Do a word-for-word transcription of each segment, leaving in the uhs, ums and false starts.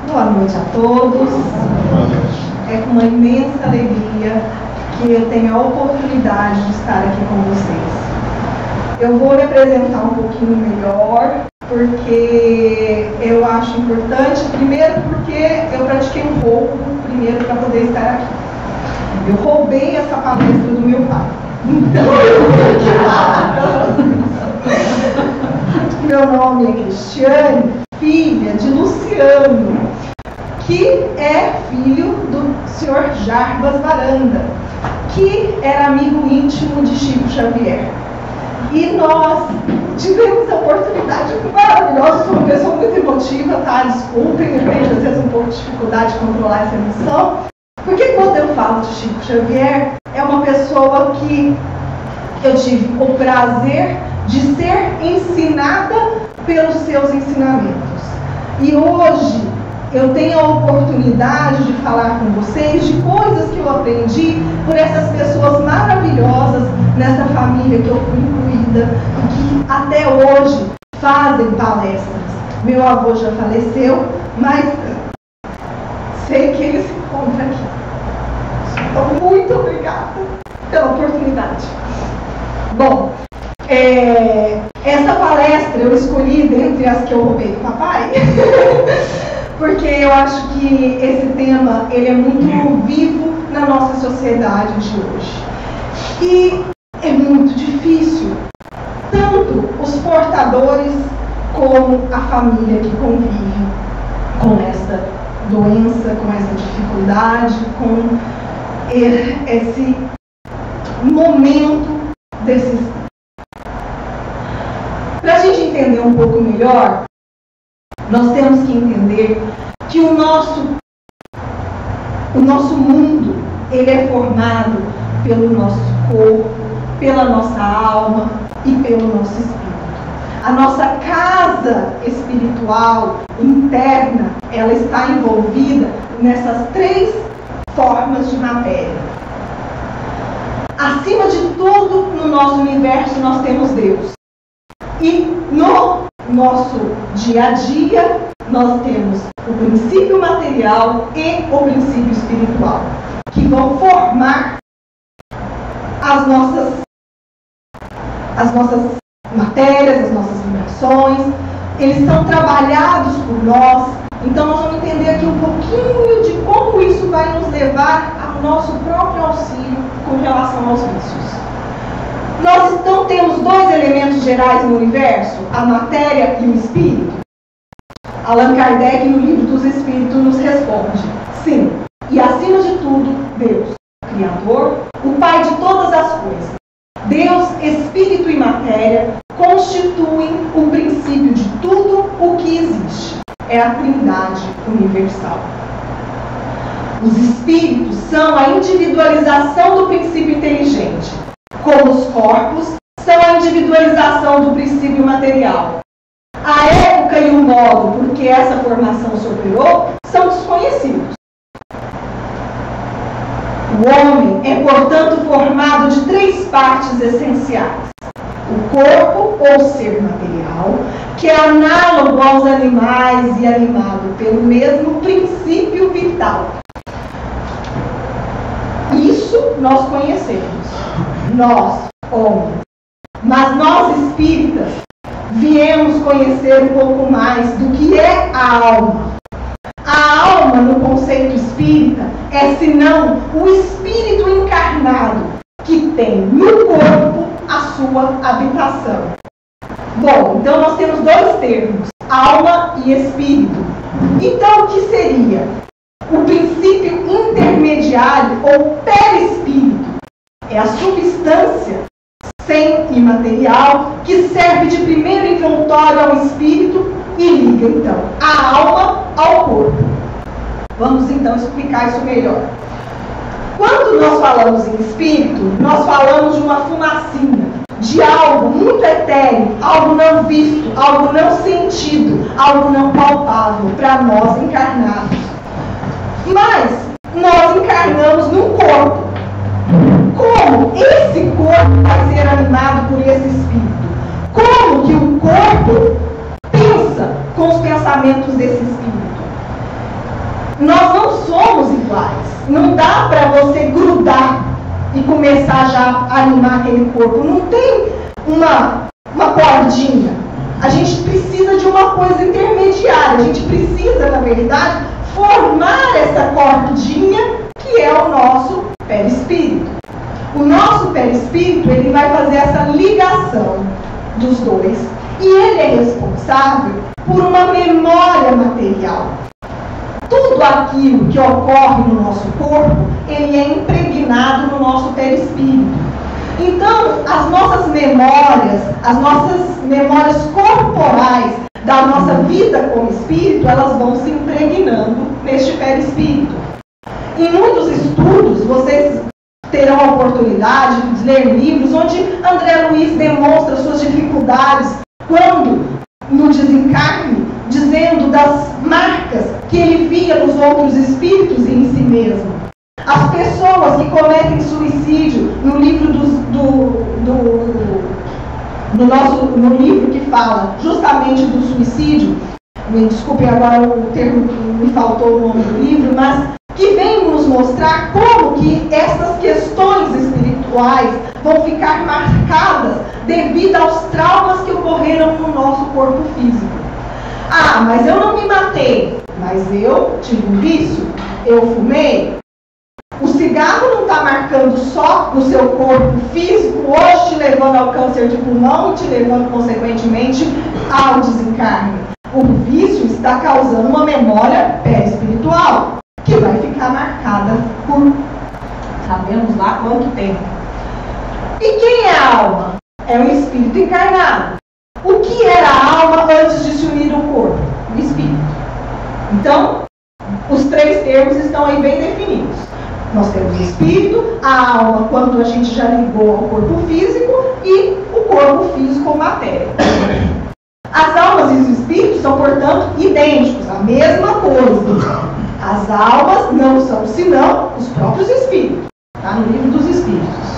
Boa noite a todos. É com uma imensa alegria que eu tenho a oportunidade de estar aqui com vocês. Eu vou me apresentar um pouquinho melhor, porque eu acho importante, primeiro porque eu pratiquei um roubo, primeiro para poder estar aqui. Eu roubei essa palestra do meu pai. Então, meu nome é Cristiane, filha de Luciano, que é filho do senhor Jarbas Varanda, que era amigo íntimo de Chico Xavier. E nós tivemos a oportunidade maravilhosa. Sou uma pessoa muito emotiva, tá? Desculpem, eu tenho às vezes um pouco de dificuldade de controlar essa emoção, porque quando eu falo de Chico Xavier, é uma pessoa que eu tive o prazer de ser ensinada pelos seus ensinamentos. E hoje eu tenho a oportunidade de falar com vocês de coisas que eu aprendi por essas pessoas maravilhosas nessa família que eu fui incluída e que até hoje fazem palestras. Meu avô já faleceu, mas sei que ele se encontra aqui. Então, muito obrigada pela oportunidade. Bom, é, essa palestra eu escolhi dentre as que eu roubei do papai, porque eu acho que esse tema ele é muito vivo na nossa sociedade de hoje. E é muito difícil, tanto os portadores como a família que convive com essa doença, com essa dificuldade, com esse momento desses. Para a gente entender um pouco melhor, nós temos que entender que o nosso, o nosso mundo ele é formado pelo nosso corpo, pela nossa alma e pelo nosso espírito. A nossa casa espiritual interna, ela está envolvida nessas três formas de matéria. Acima de tudo, no nosso universo, nós temos Deus. E no nosso dia a dia, nós temos o princípio material e o princípio espiritual, que vão formar as nossas, as nossas matérias, as nossas vibrações. Eles são trabalhados por nós. Então nós vamos entender aqui um pouquinho de como isso vai nos levar ao nosso próprio auxílio com relação aos vícios. Nós então temos dois elementos gerais no universo, a matéria e o espírito. Allan Kardec, no Livro dos Espíritos, nos responde: sim, e acima de tudo, Deus, o Criador, o Pai de todas as coisas. Deus, espírito e matéria constituem o princípio de tudo o que existe. É a Trindade universal. Os espíritos são a individualização do princípio inteligente, como os corpos são a individualização do princípio material. A época e o modo por que essa formação se operou são desconhecidos. O homem é, portanto, formado de três partes essenciais: o corpo, ou ser material, que é análogo aos animais e animado pelo mesmo princípio vital. Isso nós conhecemos, nós, homens. Mas nós, espíritas, viemos conhecer um pouco mais do que é a alma. A alma, no conceito espírita, é senão o espírito encarnado que tem no corpo a sua habitação. Bom, então nós temos dois termos, alma e espírito. Então o que seria? O princípio intermediário ou perispírito é a substância sem imaterial que serve de primeiro envoltório ao espírito e liga então a alma ao corpo. Vamos então explicar isso melhor. Quando nós falamos em espírito, nós falamos de uma fumacinha, de algo muito etéreo, algo não visto, algo não sentido, algo não palpável para nós encarnados. Mas nós encarnamos num corpo. Como esse corpo vai ser animado por esse espírito? Como que o corpo pensa com os pensamentos desse espírito? Nós não somos iguais. Não dá para você grudar e começar já a animar aquele corpo. Não tem uma, uma cordinha. A gente precisa de uma coisa intermediária. A gente precisa, na verdade, formar essa cordinha que é o nosso perispírito. O nosso perispírito, ele vai fazer essa ligação dos dois. E ele é responsável por uma memória material. Tudo aquilo que ocorre no nosso corpo, ele é impregnado no nosso perispírito. Então, as nossas memórias, as nossas memórias corporais da nossa vida como espírito, elas vão se impregnando neste perispírito. Em muitos estudos, vocês terão a oportunidade de ler livros onde André Luiz demonstra suas dificuldades quando, no desencarne, dizendo das marcas que ele via nos outros espíritos e em si mesmo. As pessoas que cometem suicídio, no livro do, do, do, do nosso, no livro que fala justamente do suicídio, me desculpem agora o termo, me faltou o nome do livro, mas que vem nos mostrar como que essas questões espirituais vão ficar marcadas devido aos traumas que ocorreram no nosso corpo físico. Ah, mas eu não me matei, mas eu tive um vício, eu fumei. O cigarro não está marcando só no seu corpo físico, hoje te levando ao câncer de pulmão e te levando, consequentemente, ao desencarne. O vício está causando uma memória perispiritual, que vai ficar marcada por sabemos lá quanto tempo. E quem é a alma? É o espírito encarnado. O que era a alma antes de se unir ao corpo? O espírito. Então, os três termos estão aí bem definidos. Nós temos o espírito, a alma quando a gente já ligou ao corpo físico e o corpo físico ou matéria. As almas e os espíritos são, portanto, idênticos, a mesma coisa. As almas não são senão os próprios espíritos. Está no livro dos espíritos.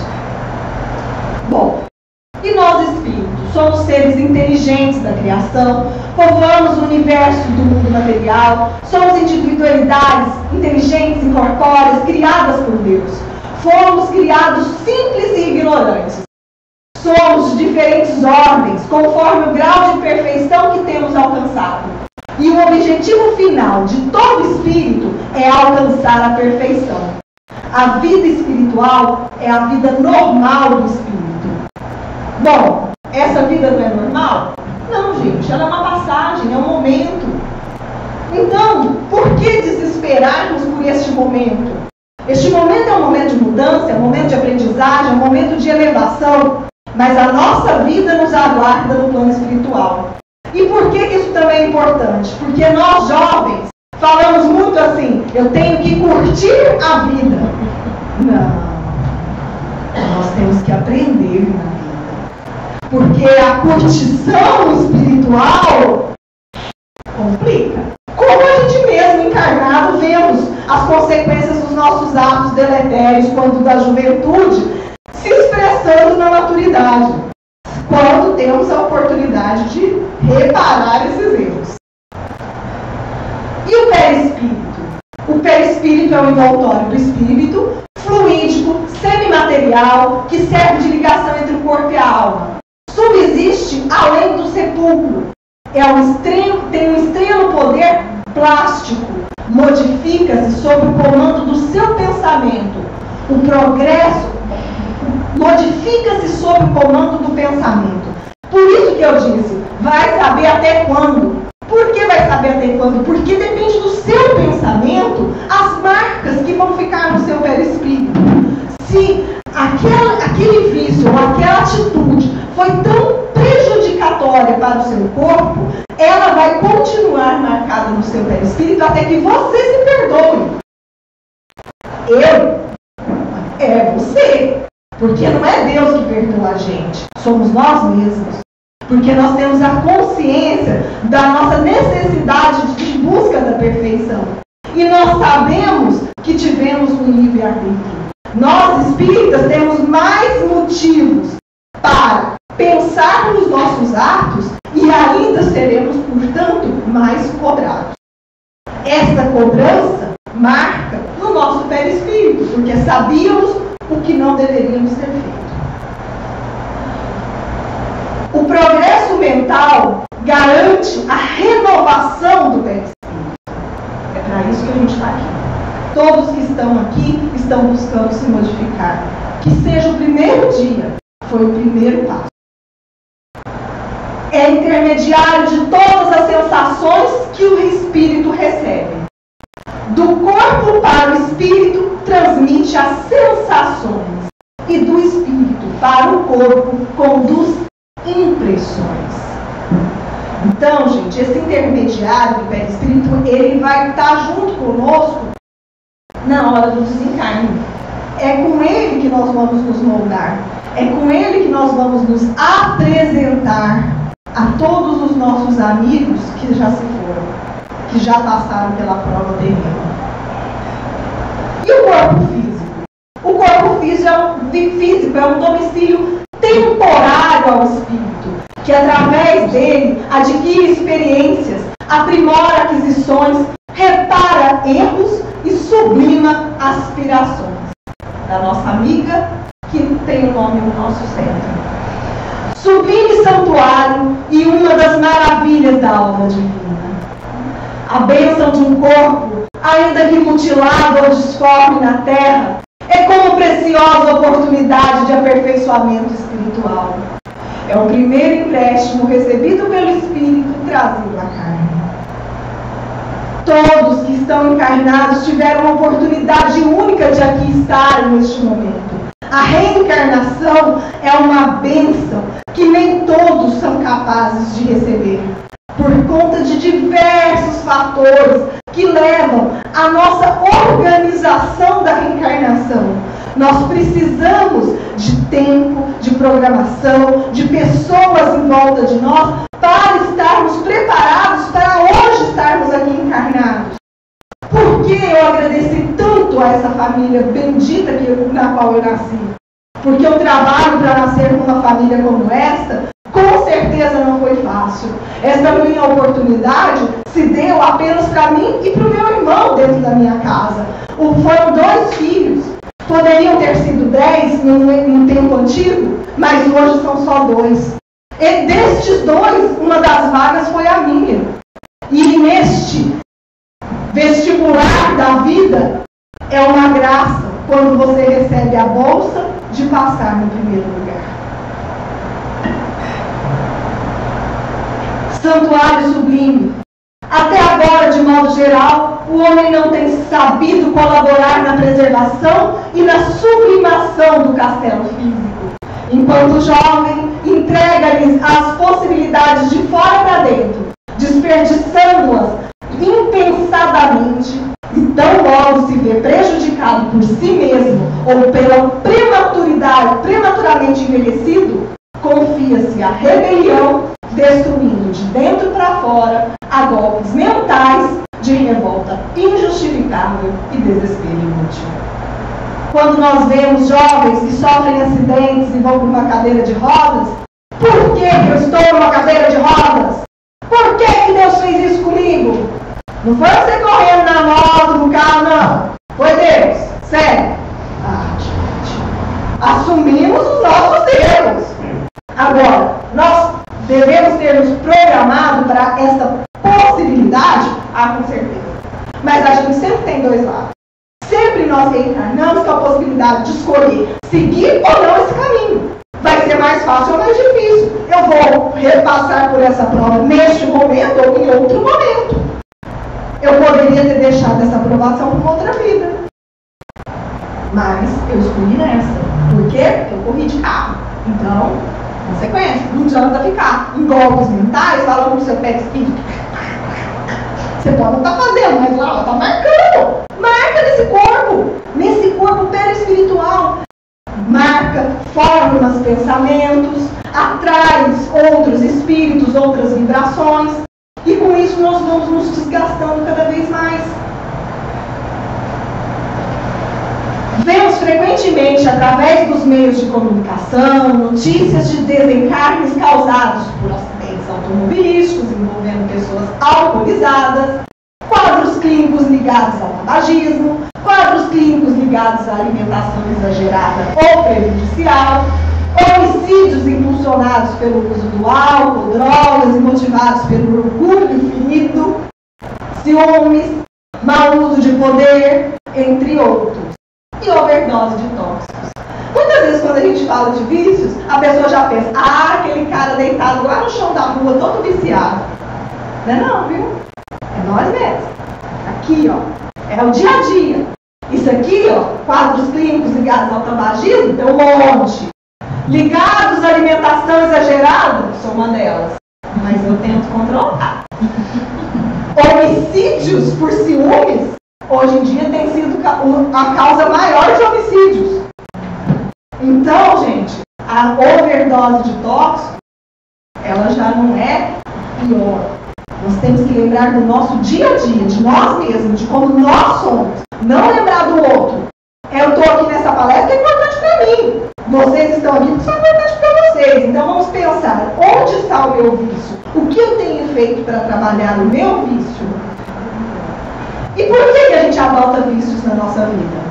Bom, e nós espíritos somos seres inteligentes da criação, povoamos o universo do mundo material, somos individualidades inteligentes, incorpóreas, criadas por Deus. Fomos criados simples e ignorantes. Somos de diferentes ordens, conforme o grau de perfeição que temos alcançado. E o objetivo final de todo espírito é alcançar a perfeição. A vida espiritual é a vida normal do espírito. Bom, essa vida não é normal? Não, gente, ela é uma passagem, é um momento. Então, por que desesperarmos por este momento? Este momento é um momento de mudança, é um momento de aprendizagem, é um momento de elevação, mas a nossa vida nos aguarda no plano espiritual. E por que isso também é importante? Porque nós jovens falamos muito assim, eu tenho que curtir a vida. Não, nós temos que aprender na vida. Porque a curtição espiritual complica. Como a gente mesmo encarnado vemos as consequências dos nossos atos deletérios quando da juventude se expressando na maturidade. Quando temos a oportunidade de reparar esses erros. E o perispírito? O perispírito é o envoltório do espírito, fluídico, semimaterial, que serve de ligação entre o corpo e a alma. Subsiste além do sepulcro. É um extremo, tem um extremo poder plástico. Modifica-se sob o comando do seu pensamento. O progresso modifica-se sob o comando do pensamento. Por isso que eu disse, vai saber até quando. Por que vai saber até quando? Porque depende do seu pensamento as marcas que vão ficar no seu perispírito. Se aquela, aquele vício ou aquela atitude foi tão prejudicatória para o seu corpo, ela vai continuar marcada no seu perispírito até que você se perdoe. Eu? É você. Porque não é Deus que perdoa a gente, somos nós mesmos. Porque nós temos a consciência da nossa necessidade de busca da perfeição. E nós sabemos que tivemos um livre-arbítrio. Nós, espíritas, temos mais motivos para pensar nos nossos atos e ainda seremos, portanto, mais cobrados. Esta cobrança marca no nosso perispírito, porque sabíamos o que não deveríamos ter feito. O progresso mental garante a renovação do perispírito. É para isso que a gente está aqui. Todos que estão aqui estão buscando se modificar. Que seja o primeiro dia, foi o primeiro passo. É intermediário de todas as sensações que o espírito recebe. Do corpo para o espírito, transmite as sensações. E do espírito para o corpo, conduz impressões. Então, gente, esse intermediário do perispírito, ele vai estar junto conosco na hora do desencarne. É com ele que nós vamos nos moldar. É com ele que nós vamos nos apresentar a todos os nossos amigos que já se foram, que já passaram pela prova terrível. E o corpo físico? O corpo físico é um, físico é um domicílio temporário ao espírito, que através dele adquire experiências, aprimora aquisições, repara erros e sublima aspirações. Da nossa amiga, que tem o nome no nosso centro. Sublime santuário e uma das maravilhas da alma divina. A bênção de um corpo, ainda que mutilado ou disforme na terra, é como preciosa oportunidade de aperfeiçoamento espiritual. É o primeiro empréstimo recebido pelo Espírito trazido à carne. Todos que estão encarnados tiveram uma oportunidade única de aqui estarem neste momento. A reencarnação é uma bênção que nem todos são capazes de receber, por conta de diversos fatores que levam à nossa organização da reencarnação. Nós precisamos de tempo, de programação, de pessoas em volta de nós para estarmos preparados para hoje estarmos aqui encarnados. Por que eu agradeci tanto a essa família bendita que, na qual eu nasci? Porque o trabalho para nascer numa família como esta, com certeza não foi fácil. Essa minha oportunidade se deu apenas para mim e para o meu irmão dentro da minha casa. Foram dois filhos. Poderiam ter sido dez num tempo antigo, mas hoje são só dois. E destes dois, uma das vagas foi a minha. E neste vestibular da vida, é uma graça quando você recebe a bolsa de passar no primeiro lugar. Santuário sublime. Até agora, de modo geral, o homem não tem sabido colaborar na preservação e na sublimação do castelo físico. Enquanto jovem, entrega-lhes as possibilidades de fora para dentro, desperdiçando-as impensadamente, e tão logo se vê prejudicado por si mesmo ou pela prematuridade, prematuramente envelhecido, confia-se à rebelião, destruindo de dentro para fora a golpes mentais de revolta injustificável e desespero inútil. Quando nós vemos jovens que sofrem acidentes e vão para uma cadeira de rodas, por que eu estou numa cadeira de rodas? Por que, que Deus fez isso comigo? Não foi você correndo na moto, no carro, não. Foi Deus. Sério. Ah, gente. Assumimos os nossos erros. Agora, nós devemos ter nos programado para essa possibilidade? Ah, com certeza. Mas a gente sempre tem dois lados. Sempre nós reencarnamos com a possibilidade de escolher seguir ou não esse caminho. Vai ser mais fácil ou mais difícil. Eu vou repassar por essa prova neste momento ou em outro momento. Eu poderia ter deixado essa aprovação para uma outra vida. Mas eu escolhi nessa. Por quê? Porque eu corri de carro. Então, consequência, não adianta ficar em golpes mentais, falando no seu pé espírito. Você pode não estar fazendo, mas lá está marcando. Marca nesse corpo, nesse corpo perispiritual. Marca, forma os pensamentos, atrai outros espíritos, outras vibrações. E com isso nós vamos nos desgastando cada vez mais. Vemos frequentemente, através dos meios de comunicação, notícias de desencarnes causados por acidentes automobilísticos envolvendo pessoas alcoolizadas, quase quadros clínicos ligados ao tabagismo, quadros clínicos ligados à alimentação exagerada ou prejudicial, homicídios impulsionados pelo uso do álcool, drogas e motivados pelo orgulho infinito, ciúmes, mau uso de poder, entre outros, e overdose de tóxicos. Muitas vezes, quando a gente fala de vícios, a pessoa já pensa, ah, aquele cara deitado lá no chão da rua, todo viciado. Não é não, viu? É nós mesmos. Aqui, ó, é o dia a dia. Isso aqui, ó, quadros clínicos ligados ao tabagismo, tem um monte. Ligados à alimentação exagerada, sou uma delas. Mas eu tento controlar. Homicídios por ciúmes, hoje em dia tem sido a causa maior de homicídios. Então, gente, a overdose de tóxico, ela já não é pior. Nós temos que lembrar do nosso dia a dia, de nós mesmos, de como nós somos. Não lembrar do outro. Eu estou aqui nessa palestra que é importante para mim. Vocês estão aqui porque são importantes para vocês. Então vamos pensar, onde está o meu vício? O que eu tenho feito para trabalhar o meu vício? E por que, que a gente adota vícios na nossa vida?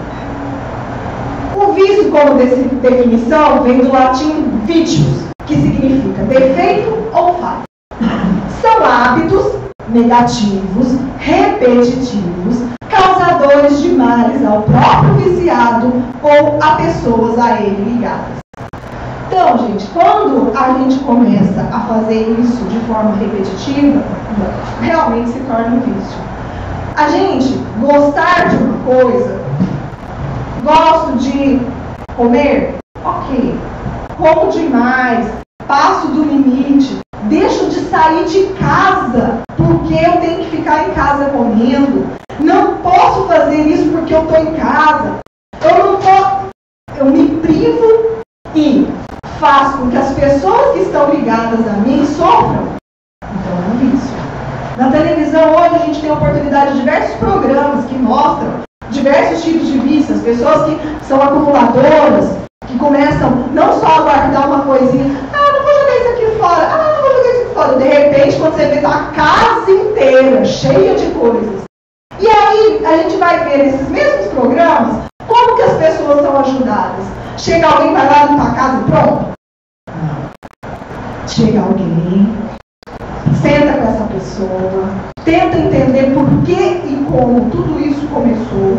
O vício, como definição, vem do latim vitius, que significa defeito ou falha. São hábitos negativos, repetitivos, causadores de males ao próprio viciado ou a pessoas a ele ligadas. Então, gente, quando a gente começa a fazer isso de forma repetitiva, realmente se torna um vício. A gente gostar de uma coisa, gosto de comer, ok, como demais, passo do limite, deixo de sair de casa porque eu tenho que ficar em casa comendo, não posso fazer isso porque eu estou em casa, eu não posso, eu me privo e faço com que as pessoas que estão ligadas a mim sofram. Então é um vício. Na televisão hoje a gente tem a oportunidade de diversos programas que mostram diversos tipos de vícios, as pessoas que são acumuladoras, que começam não só a guardar uma coisinha, ah, não vou jogar isso aqui fora, ah, não vou jogar isso aqui fora. De repente, quando você vê, tá a casa inteira cheia de coisas. E aí, a gente vai ver nesses mesmos programas, como que as pessoas são ajudadas. Chega alguém, vai lá limpar a casa e pronto? Não. Chega alguém, senta com essa pessoa, tenta entender por que e como tudo isso começou,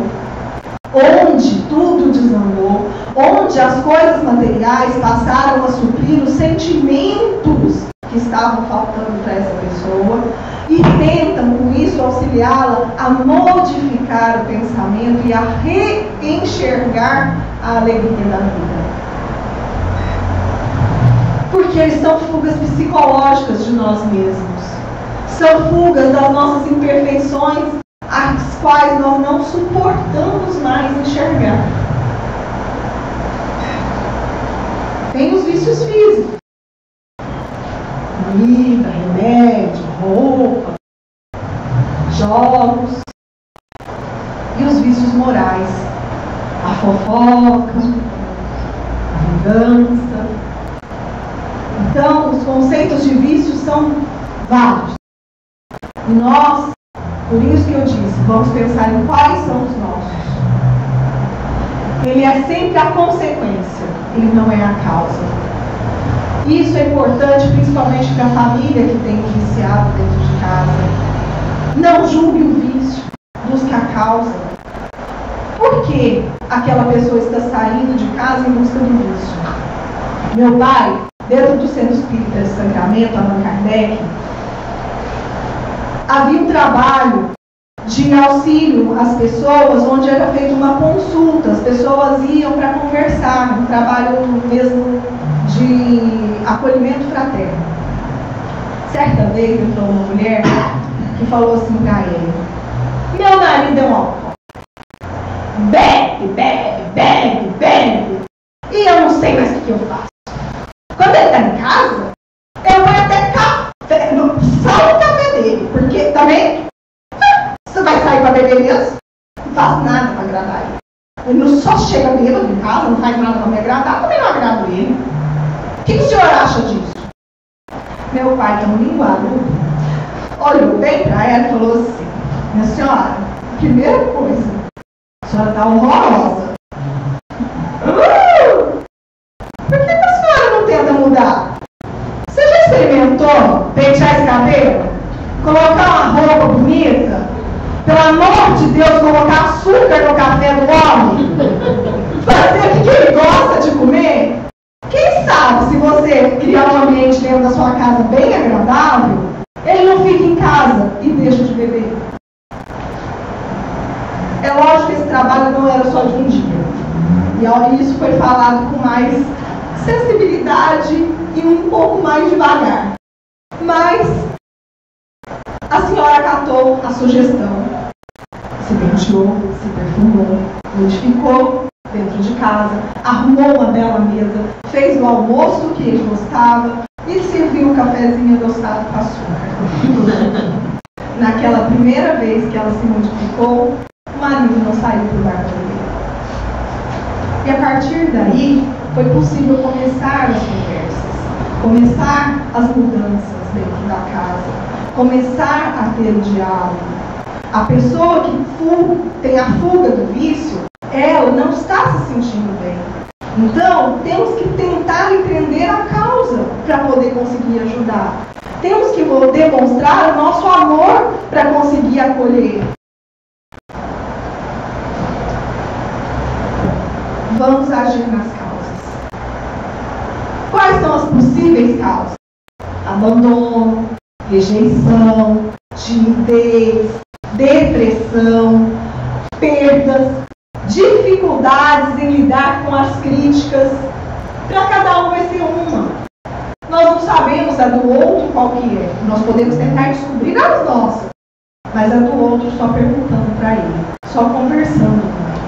onde tudo desandou, onde as coisas materiais passaram a suprir os sentimentos que estavam faltando para essa pessoa e tentam com isso auxiliá-la a modificar o pensamento e a reenxergar a alegria da vida. Porque eles são fugas psicológicas de nós mesmos. São fugas das nossas imperfeições, as quais nós não suportamos mais enxergar. Tem os vícios físicos. Comida, remédio, roupa, jogos. E os vícios morais. A fofoca, a vingança. Então, os conceitos de vício são vários. E nós, por isso que eu disse, vamos pensar em quais são os nossos. Ele é sempre a consequência, ele não é a causa. Isso é importante, principalmente para a família que tem um viciado dentro de casa. Não julgue o vício, busque a causa. Por que aquela pessoa está saindo de casa em busca do vício? Meu pai, dentro do Centro Espírita de Sacramento, Allan Kardec, havia um trabalho de auxílio às pessoas, onde era feita uma consulta, as pessoas iam para conversar, um trabalho mesmo de acolhimento fraterno. Certa vez entrou uma mulher que falou assim para ele: meu marido é um alcoólatra, bebe, bebe, bebe, bebe, e eu não sei mais o que eu faço. Quando ele está em casa, eu vou até café, só o café dele, porque também você vai sair para beber mesmo? Não faz nada para agradar ele. Ele não só chega bêbado em casa, não faz nada para me agradar, também não agrado ele. O que, que o senhor acha disso? Meu pai, tão linguado, olhou bem para ela e falou assim: Minha senhora, primeira coisa, a senhora está horrorosa. Uh! Por que a senhora não tenta mudar? Você já experimentou pentear esse cabelo? Colocar uma roupa bonita? Pelo amor de Deus, colocar açúcar no café do homem? Fazer o que ele gosta de comer? Quem sabe, se você criar um ambiente dentro da sua casa bem agradável, ele não fica em casa e deixa de beber. É lógico que esse trabalho não era só de um dia. E isso foi falado com mais sensibilidade e um pouco mais devagar. Mas a senhora acatou a sugestão. Se penteou, se perfumou, modificou dentro de casa, arrumou uma bela mesa, fez o almoço que ele gostava e serviu o cafezinho adoçado com açúcar. Naquela primeira vez que ela se modificou, o marido não saiu do bar para beber. E a partir daí, foi possível começar as conversas, começar as mudanças dentro da casa, começar a ter o diálogo. A pessoa que tem a fuga do vício, ela não está se sentindo bem. Então, temos que tentar entender a causa para poder conseguir ajudar. Temos que demonstrar o nosso amor para conseguir acolher. Vamos agir nas causas. Quais são as possíveis causas? Abandono, rejeição, timidez, depressão, perdas, dificuldades em lidar com as críticas. Para cada um vai ser uma. Nós não sabemos a do outro qual que é. Nós podemos tentar descobrir as nossas, mas a do outro só perguntando para ele, só conversando com ele.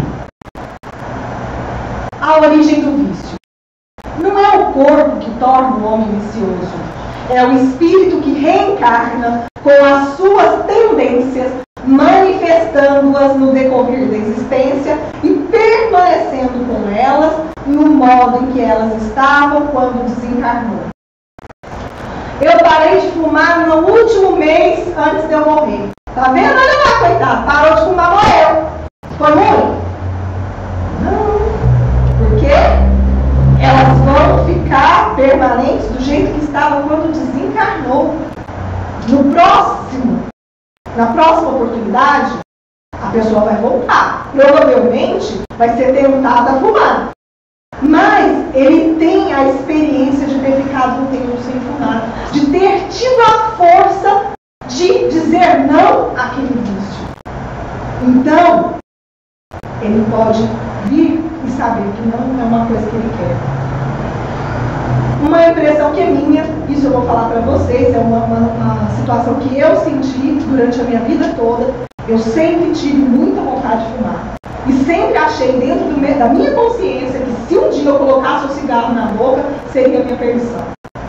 A origem do vício. Não é o corpo que torna o homem vicioso. É o espírito que reencarna com as suas tendências, manifestando-as no decorrer da existência e permanecendo com elas no modo em que elas estavam quando desencarnou. Eu parei de fumar no último mês antes de eu morrer. Tá vendo? Olha lá, coitado. Parou de fumar, morreu. Foi ruim? Não. Por quê? Elas vão ficar permanentes do jeito que estavam quando desencarnou. No próximo, na próxima oportunidade, a pessoa vai voltar. Provavelmente vai ser tentada a fumar. Mas ele tem a experiência de ter ficado um tempo sem fumar, de ter tido a força de dizer não àquele vício. Então, ele pode vir e saber que não é uma coisa que ele quer. Uma impressão que é minha, isso eu vou falar para vocês, é uma, uma, uma situação que eu senti durante a minha vida toda. Eu sempre tive muita vontade de fumar. E sempre achei dentro do meu, da minha consciência que se um dia eu colocasse o cigarro na boca, seria a minha perdição.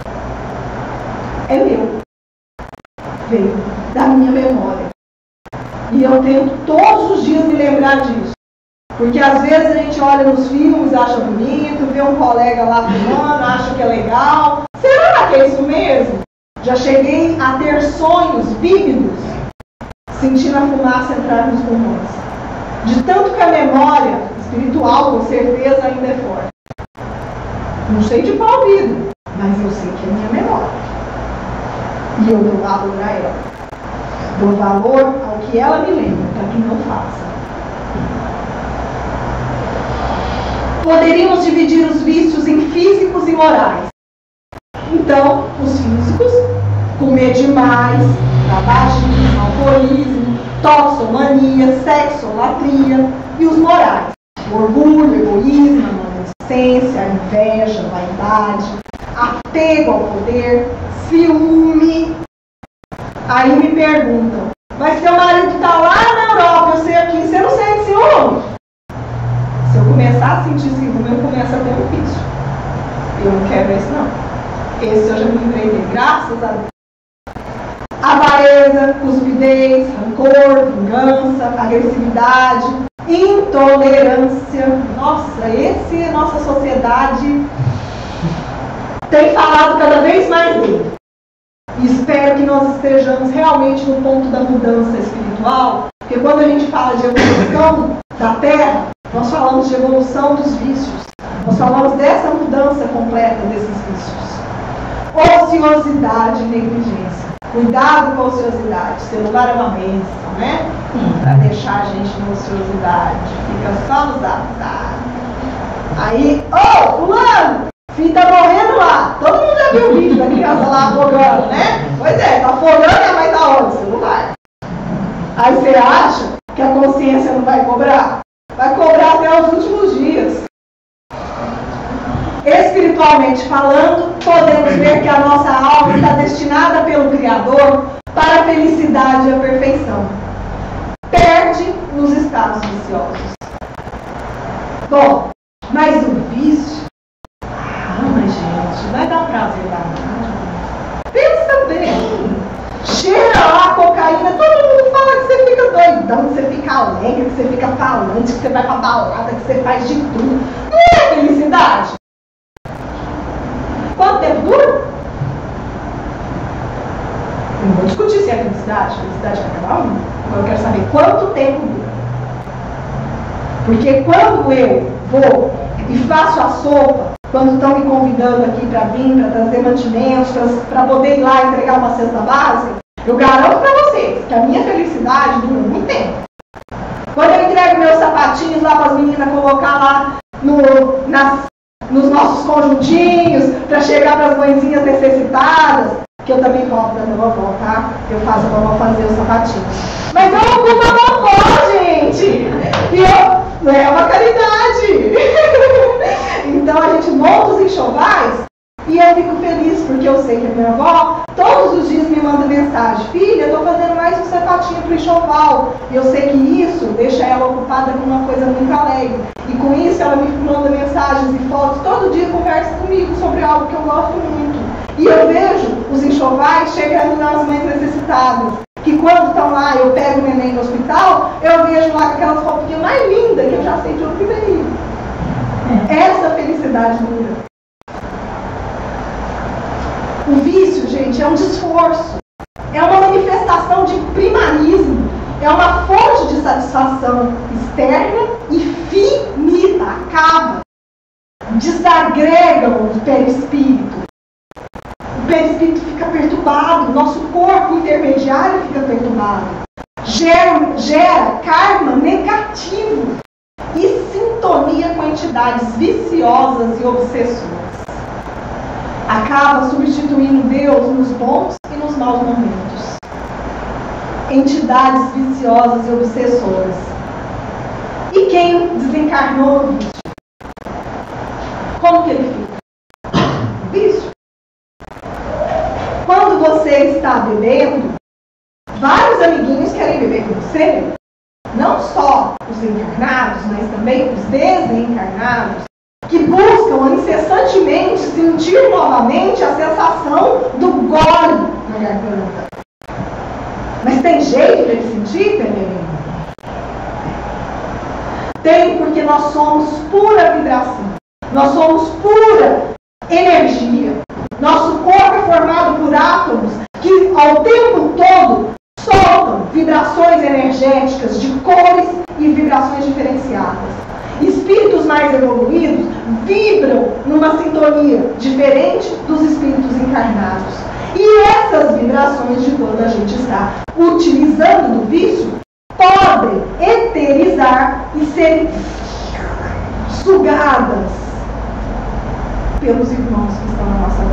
É meu. Veio da minha memória. E eu tento todos os dias me lembrar disso. Porque às vezes a gente olha nos filmes, acha bonito, vê um colega lá fumando, acha que é legal. Será que é isso mesmo? Já cheguei a ter sonhos vívidos, sentindo a fumaça entrar nos pulmões. De tanto que a memória espiritual, com certeza, ainda é forte. Não sei de qual vida, mas eu sei que é minha memória. E eu dou valor a ela. Dou valor ao que ela me lembra, para que não faça. Poderíamos dividir os vícios em físicos e morais. Então, os físicos, comer demais, tabagismo, alcoolismo, toxomania, sexolatria. E os morais, o orgulho, o egoísmo, a maledicência, a inveja, a vaidade, apego ao poder, ciúme. Aí me perguntam, mas seu marido está lá na Europa, eu sei aqui, você não sente ciúme? Se eu começar a sentir ciúme, eu começo a ter um vício. Eu não quero esse não. Esse eu já me livrei dele, graças a Deus. Avareza, cuspidez, rancor, vingança, agressividade, intolerância. Nossa, esse a nossa sociedade tem falado cada vez mais dele. E espero que nós estejamos realmente no ponto da mudança espiritual, porque quando a gente fala de evolução da Terra, nós falamos de evolução dos vícios. Nós falamos dessa mudança completa desses vícios. Ociosidade e negligência. Cuidado com a ociosidade. Celular é uma bênção, né? Para deixar a gente na ociosidade. Fica só nos WhatsApp. Aí, ô, oh, fulano, filho tá morrendo lá. Todo mundo já viu o vídeo da criança lá afogando, né? Pois é, tá afogando, mas tá onde? Celular. Aí você acha que a consciência não vai cobrar? Vai cobrar até os últimos dias. Espiritualmente falando, podemos ver que a nossa alma está destinada pelo Criador para a felicidade e a perfeição. Perde nos estados viciosos. Bom, mas o vício, ah, mas gente, vai dar prazer danado. Pensa bem. Cheira lá a cocaína, todo mundo fala que você fica doidão, que você fica alegre, que você fica falante, que você vai pra balada, que você faz de tudo. Não é felicidade? Quanto tempo dura? Eu não vou discutir se é felicidade, felicidade para cada um. Eu quero saber quanto tempo dura. Porque quando eu vou e faço a sopa, quando estão me convidando aqui para vir, para trazer mantimentos, para poder ir lá entregar uma cesta básica, eu garanto para vocês que a minha felicidade dura muito tempo. Quando eu entrego meus sapatinhos lá para as meninas colocar lá no, nas, nos nossos conjuntinhos, para chegar para as mãezinhas necessitadas, que eu também cobro da minha vovó, tá? Eu faço a vovó fazer os sapatinhos. Mas eu não culpo a vovó, gente! E eu, não é uma caridade! Então a gente monta os enxovais e eu fico feliz porque eu sei que a minha avó todos os dias me manda mensagem: filha, eu estou fazendo mais um sapatinho para o enxoval. E eu sei que isso deixa ela ocupada com uma coisa muito alegre. E com isso ela me manda mensagens e fotos, todo dia conversa comigo sobre algo que eu gosto muito. E eu vejo os enxovais chegando nas mães necessitadas, que quando estão lá, eu pego o neném no hospital, eu vejo lá aquelas roupinhas mais lindas que eu já sei tudo que veio. Essa felicidade dura. O vício, gente, é um desforço. É uma manifestação de primarismo. É uma fonte de satisfação externa e finita. Acaba. Desagrega o perispírito. O perispírito fica perturbado. Nosso corpo intermediário fica perturbado. Gera, gera karma negativo. E sintonia com entidades viciosas e obsessoras. Acaba substituindo Deus nos bons e nos maus momentos. Entidades viciosas e obsessoras. E quem desencarnou no vício? Como que ele fica? Vício. Quando você está bebendo, vários amiguinhos querem beber com você. Não só os encarnados, mas também os desencarnados, que buscam incessantemente sentir novamente a sensação do gole na garganta. Mas tem jeito de ele sentir, Penelinha? Tem, porque nós somos pura vibração. Nós somos pura energia. Nosso corpo é formado por átomos que ao tempo todo soltam vibrações energéticas de cores e vibrações diferenciadas. Espíritos mais evoluídos vibram numa sintonia diferente dos espíritos encarnados. E essas vibrações de quando a gente está utilizando do vício podem eterizar e serem sugadas pelos irmãos que estão na nossa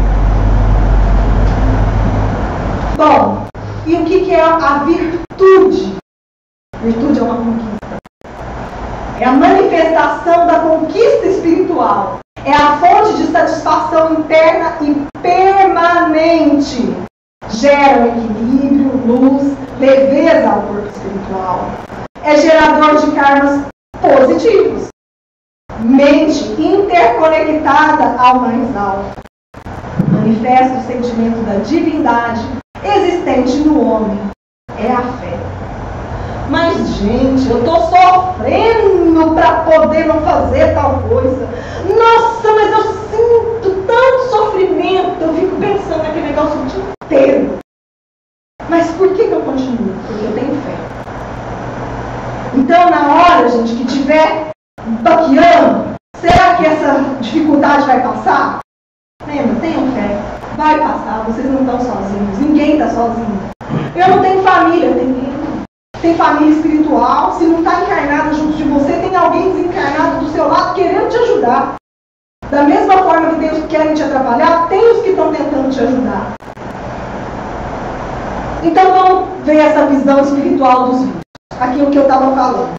volta. Bom, e o que é a virtude? Virtude é uma conquista. É a manifestação da conquista espiritual. É a fonte de satisfação interna e permanente. Gera equilíbrio, luz, leveza ao corpo espiritual. É gerador de karmas positivos. Mente interconectada ao mais alto. Manifesta o sentimento da divindade existente no homem. É a fé. Mas, gente, eu estou sofrendo para poder não fazer tal coisa. Nossa, mas eu sinto tanto sofrimento. Eu fico pensando naquele negócio o dia desespero. Mas por que, que eu continuo? Porque eu tenho fé. Então, na hora, gente, que tiver baqueando, será que essa dificuldade vai passar? Lembra, tenham fé. Vai passar, vocês não estão sozinhos. Ninguém está sozinho. Eu não tenho família, tem tem família espiritual. Se não está encarnado junto de você, tem alguém desencarnado do seu lado querendo te ajudar. Da mesma forma que tem os que querem te atrapalhar, tem os que estão tentando te ajudar. Então vamos ver essa visão espiritual dos vícios. Aquilo que eu estava falando.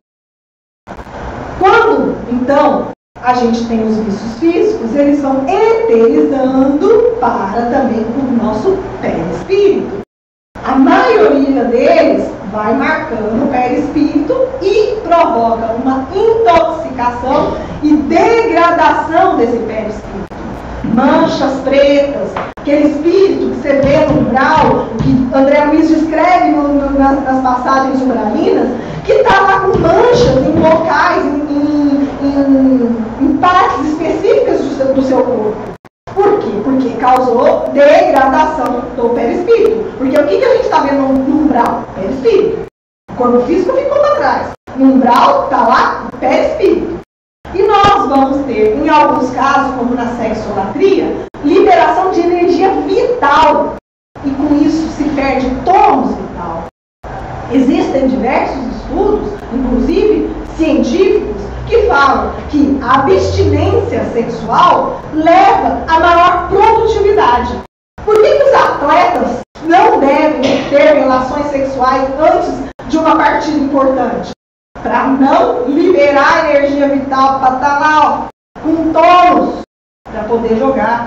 Quando, então, a gente tem os vícios físicos, eles vão eterizando para também o nosso perispírito. A maioria deles vai marcando o perispírito e provoca uma intoxicação e degradação desse perispírito. Manchas pretas, aquele espírito que você vê no umbral, que André Luiz descreve no, no, nas, nas passagens umbralinas, que está lá com manchas em locais, em, em, em partes específicas do seu, do seu corpo. Por quê? Porque causou degradação do perispírito. Porque o que, que a gente está vendo no, no umbral? Perispírito. O corpo físico ficou para trás. No umbral está lá o perispírito. E nós vamos ter, em alguns casos, como na sexolatria, liberação de energia vital. E com isso se perde tônus vital. Existem diversos estudos, inclusive científicos, que falam que a abstinência sexual leva a maior produtividade. Por que, que os atletas não devem ter relações sexuais antes de uma partida importante? Para não liberar energia vital, para estar lá, ó, com tônus, para poder jogar.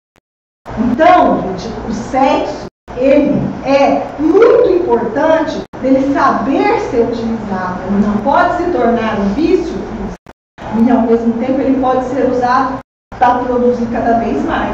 Então, gente, o sexo, ele é muito importante dele saber ser utilizado. Ele não pode se tornar um vício, e ao mesmo tempo ele pode ser usado para produzir cada vez mais.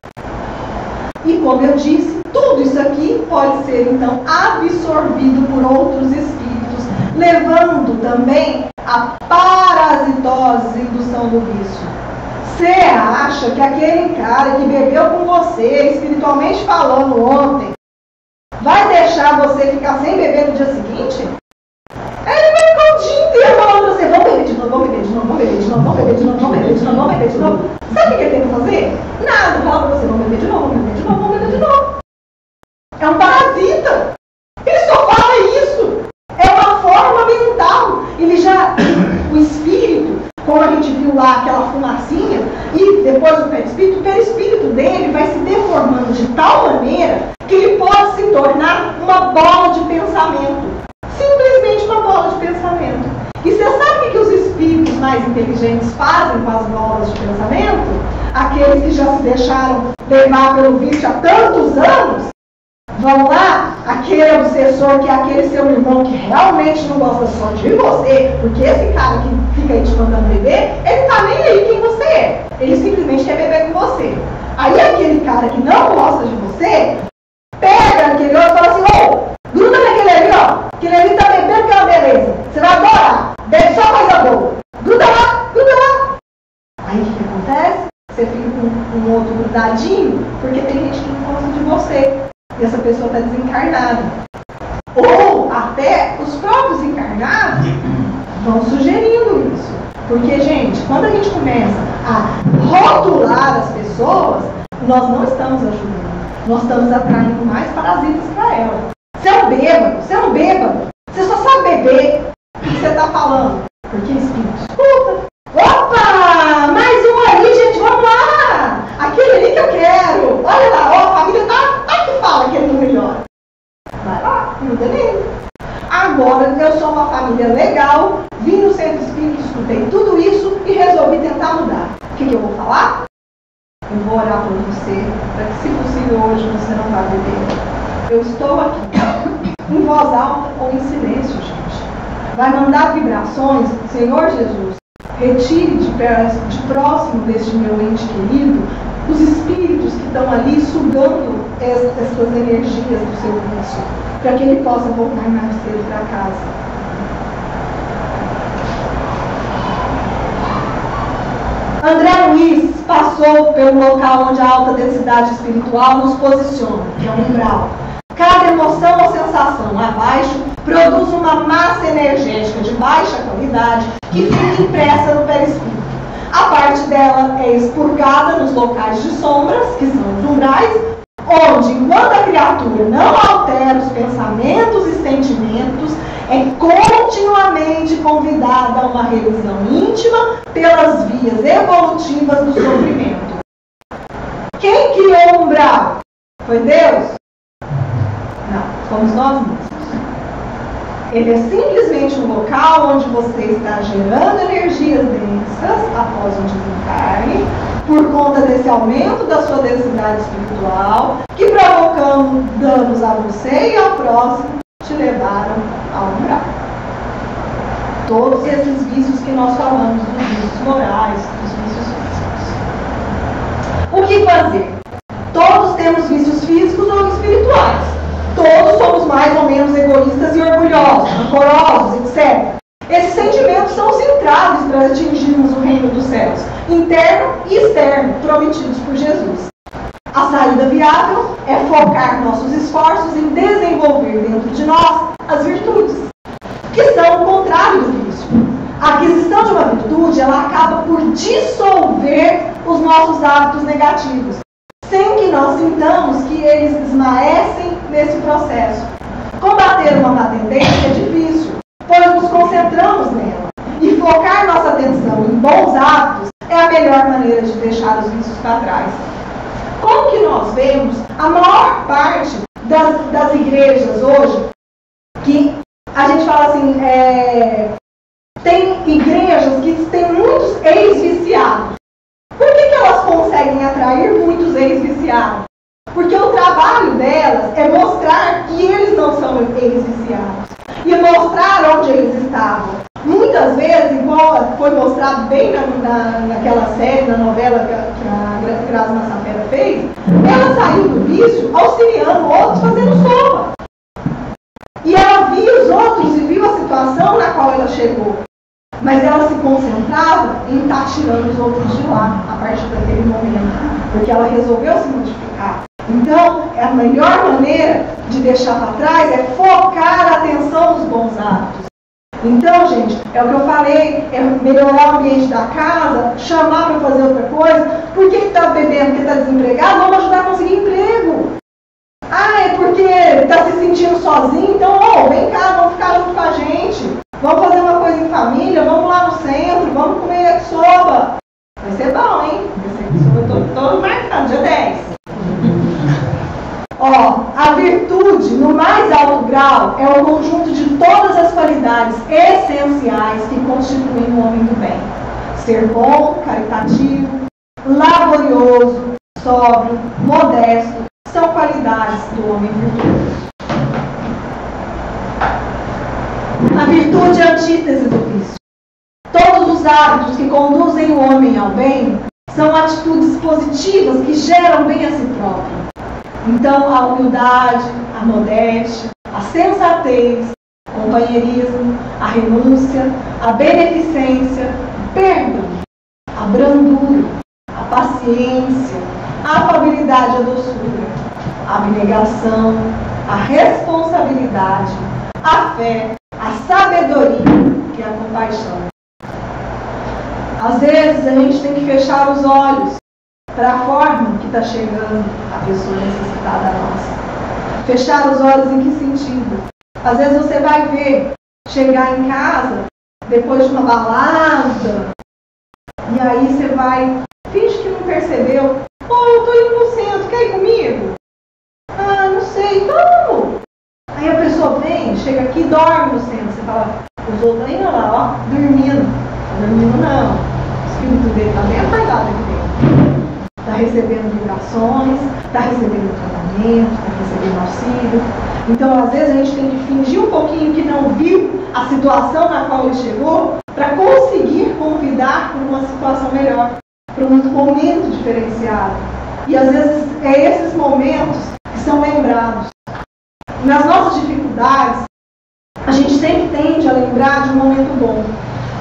E como eu disse, tudo isso aqui pode ser então absorvido por outros espíritos, levando também a parasitose, indução do vício. Você acha que aquele cara que bebeu com você, espiritualmente falando ontem, vai deixar você ficar sem beber no dia seguinte? Ele vai ficar o dia inteiro falando pra você, vamos beber de novo, vamos beber de novo, vamos beber de novo, vamos beber de novo, vamos beber de novo, vamos beber de novo. Sabe o que ele tem que fazer? Nada, fala pra você, vamos beber de novo, vamos beber de novo, vamos beber de novo. É um parasita. Ele só fala isso. É uma forma mental. Ele já, o espírito, como a gente viu lá, aquela fumacinha, e depois o perispírito, o perispírito dele vai se deformando de tal maneira que ele pode se tornar uma bola de pensamento. Simplesmente uma bola de pensamento. E você sabe o que os espíritos mais inteligentes fazem com as bolas de pensamento? Aqueles que já se deixaram levar pelo vício há tantos anos, vão lá, aquele obsessor que é aquele seu irmão que realmente não gosta só de você, porque esse cara que fica aí te mandando beber, ele tá nem aí quem você é. Ele simplesmente quer beber com você. Aí aquele cara que não gosta de você, pega aquele outro e fala assim, ô, gruda naquele ali, ó. Aquele ali tá bebendo que é uma beleza. Você vai adorar. Bebe só coisa boa. Gruda lá, gruda lá. Aí o que, que acontece? Você fica com um outro grudadinho, porque tem gente que não gosta de você. E essa pessoa está desencarnada. Ou até os próprios encarnados vão sugerindo isso. Porque, gente, quando a gente começa a rotular as pessoas, nós não estamos ajudando. Nós estamos atraindo mais parasitas para ela. Você é um bêbado, você é um bêbado. Você só sabe beber. O que você está falando? Porque espírito escuta. Opa! Mais um ali, gente, vamos lá! Aquele ali que eu quero. Olha lá, ó, a família tá, tá que fala que ele não melhora. Vai lá, gruda nele. Agora, eu sou uma família legal, vim no centro espírita, escutei tudo isso e resolvi tentar mudar. O que, que eu vou falar? Eu vou orar por você, para que, se possível, hoje você não vá beber. Eu estou aqui, em voz alta ou em silêncio, gente. Vai mandar vibrações, Senhor Jesus, retire de, de próximo deste meu ente querido os espíritos que estão ali sugando essas energias do seu vício, para que ele possa voltar mais cedo para casa. André Luiz passou pelo local onde a alta densidade espiritual nos posiciona, que é o umbral. Cada emoção ou sensação abaixo produz uma massa energética de baixa qualidade que fica impressa no perispírito. A parte dela é expurgada nos locais de sombras, que são os umbrais, onde, enquanto a criatura não altera os pensamentos e sentimentos, é continuamente convidada a uma revisão íntima pelas vias evolutivas do sofrimento. Quem criou o umbral? Foi Deus? Não, fomos nós mesmos. Ele é simplesmente um local onde você está gerando energias densas após um desencarne, por conta desse aumento da sua densidade espiritual, que provocando danos a você e ao próximo, te levaram ao umbral. Todos esses vícios que nós falamos, dos vícios morais, dos vícios físicos. O que fazer? Todos temos vícios físicos ou espirituais. Todos somos mais ou menos egoístas e orgulhosos, rancorosos, etcétera. Esses sentimentos são os entraves para atingirmos o reino dos céus, interno e externo, prometidos por Jesus. A saída viável é focar nossos esforços em desenvolver dentro de nós as virtudes, que são o contrário do vício. A aquisição de uma virtude, ela acaba por dissolver os nossos hábitos negativos, sem que nós sintamos que eles esmaecem nesse processo. Combater uma má tendência é difícil, pois nos concentramos nela. E focar nossa atenção em bons hábitos é a melhor maneira de deixar os vícios para trás. Como que nós vemos a maior parte das, das igrejas hoje, que a gente fala assim, é, tem igrejas que têm muitos ex-viciados. Por que, que elas conseguem atrair muitos ex-viciados? Porque o trabalho delas é mostrar que eles não são ex-viciados. E mostrar onde eles estavam. Muitas vezes, igual foi mostrado bem na, na, naquela série, na novela que a, que a Grazi Massafera fez, ela saiu do vício auxiliando outros fazendo sopa. E ela via os outros e viu a situação na qual ela chegou. Mas ela se concentrava em estar tirando os outros de lá, a partir daquele momento. Porque ela resolveu se modificar. Então, a melhor maneira de deixar para trás é focar a atenção nos bons hábitos. Então, gente, é o que eu falei, é melhorar o ambiente da casa, chamar para fazer outra coisa. Por que está bebendo, porque está desempregado? Vamos ajudar a conseguir emprego. Ah, é porque está se sentindo sozinho? Então, oh, vem cá, vamos ficar junto com a gente. Vamos fazer uma coisa em família, vamos lá no centro, vamos comer yakisoba. Vai ser bom, hein? Eu estou marcando, dia dez. Ó, a virtude, no mais alto grau, é o conjunto de todas as qualidades essenciais que constituem o homem do bem. Ser bom, caritativo, laborioso, sóbrio, modesto, são qualidades do homem virtuoso. A virtude é a antítese do vício. Todos os hábitos que conduzem o homem ao bem são atitudes positivas que geram bem a si próprio. Então, a humildade, a modéstia, a sensatez, o companheirismo, a renúncia, a beneficência, o perdão, a brandura, a paciência, a afabilidade e a doçura, a abnegação, a responsabilidade, a fé, a sabedoria e a compaixão. Às vezes, a gente tem que fechar os olhos para a forma que está chegando a pessoa necessitada nossa. Fechar os olhos em que sentido? Às vezes você vai ver chegar em casa depois de uma balada e aí você vai, finge que não percebeu. Pô, eu estou indo no centro, quer ir comigo? Ah, não sei, vamos! Aí a pessoa vem, chega aqui e dorme no centro. Você fala, os outros ainda lá, ó, dormindo. Não dormindo não. O espírito dele está bem acordado aqui dentro. Está recebendo vibrações, está recebendo tratamento, está recebendo auxílio. Então, às vezes, a gente tem que fingir um pouquinho que não viu a situação na qual ele chegou para conseguir convidar para uma situação melhor, para um momento diferenciado. E, às vezes, é esses momentos que são lembrados. Nas nossas dificuldades, a gente sempre tende a lembrar de um momento bom.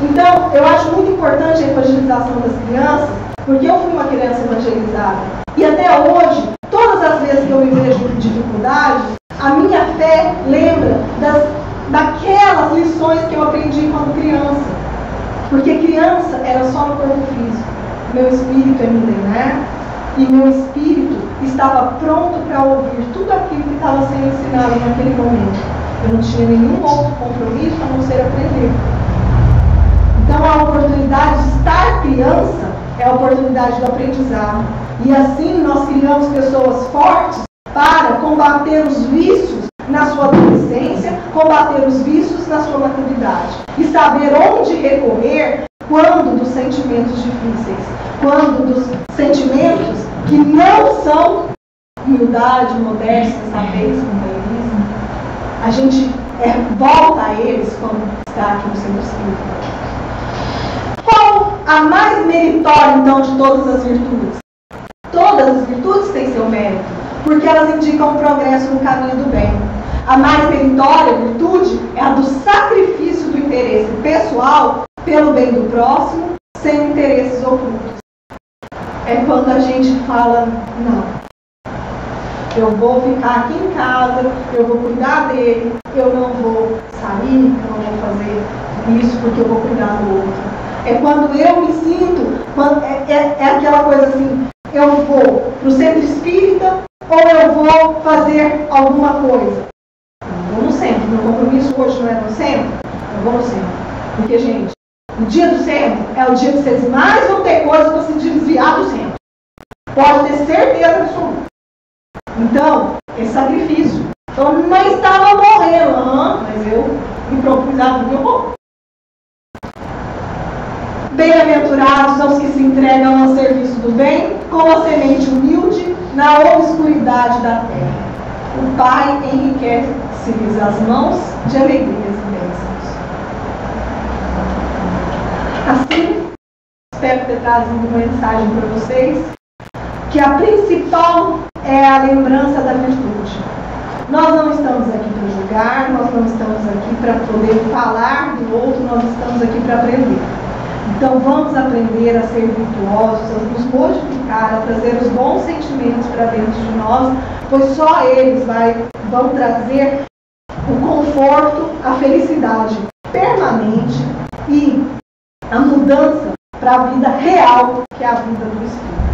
Então, eu acho muito importante a evangelização das crianças, porque eu fui uma criança evangelizada. E até hoje, todas as vezes que eu me vejo com dificuldades, a minha fé lembra das, daquelas lições que eu aprendi quando criança. Porque criança era só no corpo físico. Meu espírito é milenar e meu espírito estava pronto para ouvir tudo aquilo que estava sendo ensinado naquele momento. Eu não tinha nenhum outro compromisso a não ser aprender. Então a oportunidade de estar criança é a oportunidade do aprendizado. E assim nós criamos pessoas fortes para combater os vícios na sua adolescência, combater os vícios na sua maturidade. E saber onde recorrer quando dos sentimentos difíceis, quando dos sentimentos que não são humildade, modéstia, sabez, companheirismo, a gente é, volta a eles quando está aqui no centro espírita. Qual a mais meritória, então, de todas as virtudes? Todas as virtudes têm seu mérito, porque elas indicam o progresso no caminho do bem. A mais meritória virtude é a do sacrifício do interesse pessoal pelo bem do próximo, sem interesses ocultos. É quando a gente fala, não, eu vou ficar aqui em casa, eu vou cuidar dele, eu não vou sair, eu não vou fazer isso porque eu vou cuidar do outro. É quando eu me sinto, quando, é, é, é aquela coisa assim, eu vou para o centro espírita ou eu vou fazer alguma coisa. Eu vou no centro, meu compromisso hoje não é no centro, eu vou no centro. Porque, gente, o dia do centro é o dia que vocês mais vão ter coisa para se desviar do centro. Pode ter certeza absoluta. Então, é sacrifício. Então, não estava morrendo, uhum, mas eu me propus a vida, eu vou. Bem-aventurados aos que se entregam ao serviço do bem, como a semente humilde na obscuridade da terra. O Pai enriquece-lhes as mãos de alegrias e bênçãos. Assim, espero ter trazido uma mensagem para vocês, que a principal é a lembrança da virtude. Nós não estamos aqui para julgar, nós não estamos aqui para poder falar do outro, nós estamos aqui para aprender. Então vamos aprender a ser virtuosos, a nos modificar, a trazer os bons sentimentos para dentro de nós, pois só eles vai, vão trazer o conforto, a felicidade permanente e a mudança para a vida real, que é a vida do Espírito.